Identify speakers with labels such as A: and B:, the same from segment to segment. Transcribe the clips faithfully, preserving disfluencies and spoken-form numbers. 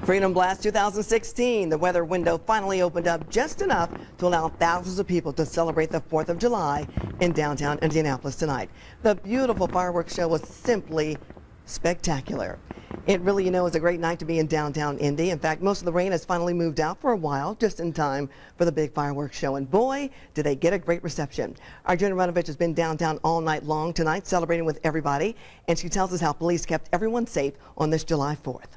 A: Freedom Blast two thousand sixteen. The weather window finally opened up just enough to allow thousands of people to celebrate the fourth of July in downtown Indianapolis tonight. The beautiful fireworks show was simply spectacular. It really, you know, is a great night to be in downtown Indy. In fact, most of the rain has finally moved out for a while, just in time for the big fireworks show. And boy, did they get a great reception. Our Jenna Ranovich has been downtown all night long tonight, celebrating with everybody. And she tells us how police kept everyone safe on this July fourth.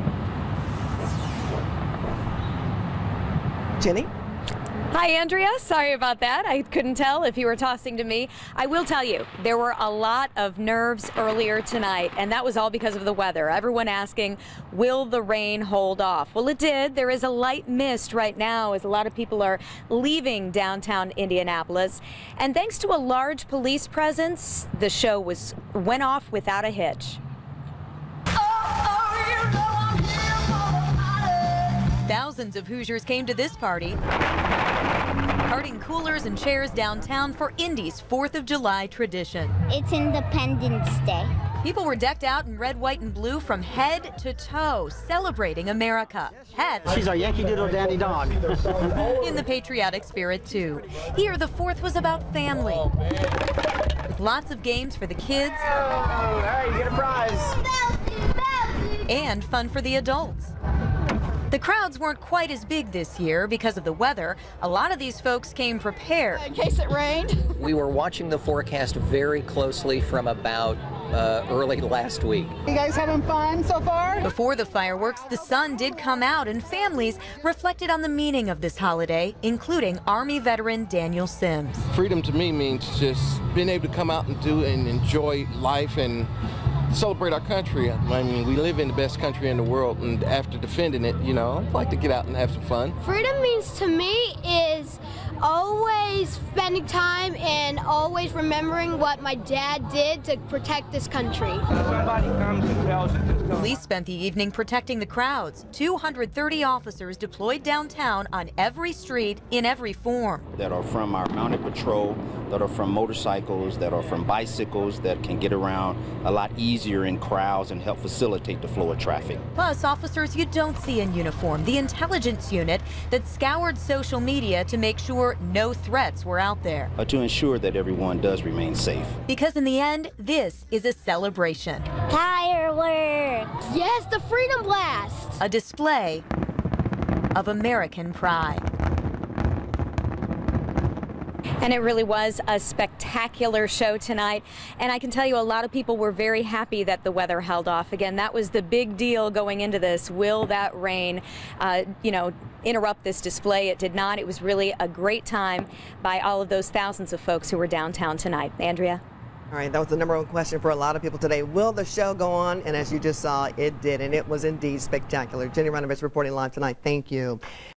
A: Jenny?
B: Hi, Andrea. Sorry about that. I couldn't tell if you were tossing to me. I will tell you, there were a lot of nerves earlier tonight, and that was all because of the weather. Everyone asking, will the rain hold off? Well, it did. There is a light mist right now as a lot of people are leaving downtown Indianapolis. And thanks to a large police presence, the show was went off without a hitch. Thousands of Hoosiers came to this party, carting coolers and chairs downtown for Indy's fourth of July tradition.
C: It's Independence Day.
B: People were decked out in red, white, and blue from head to toe, celebrating America. Hats.
D: She's our Yankee Doodle Dandy dog.
B: In the patriotic spirit, too. Here, the fourth was about family. With lots of games for the kids.
D: Oh, all right, you get a prize.
B: And fun for the adults. The crowds weren't quite as big this year because of the weather. A lot of these folks came prepared.
E: In case it rained.
F: We were watching the forecast very closely from about uh, early last week.
E: You guys having fun so far?
B: Before the fireworks, the sun did come out and families reflected on the meaning of this holiday, including Army veteran Daniel Sims.
G: Freedom to me means just being able to come out and do and enjoy life and celebrate our country. I mean, we live in the best country in the world, and after defending it, you know, I'd like to get out and have some fun.
C: Freedom means to me is always spending time and always remembering what my dad did to protect this country.
D: Somebody comes and tells us it's going.
B: Police spent the evening protecting the crowds. two hundred thirty officers deployed downtown on every street in every form.
H: That are from our mounted patrol, that are from motorcycles, that are from bicycles, that can get around a lot easier in crowds and help facilitate the flow of traffic.
B: Plus, officers you don't see in uniform, the intelligence unit that scoured social media to make sure no threats were out there.
H: Uh, to ensure that everyone does remain safe.
B: Because in the end, this is a celebration.
C: Fireworks! Yes, the Freedom Blast!
B: A display of American pride. And it really was a spectacular show tonight. And I can tell you a lot of people were very happy that the weather held off. Again, that was the big deal going into this. Will that rain, uh, you know, interrupt this display? It did not. It was really a great time by all of those thousands of folks who were downtown tonight. Andrea?
A: All right, that was the number one question for a lot of people today. Will the show go on? And as you just saw, it did, and it was indeed spectacular. Jenny Ranovich reporting live tonight. Thank you.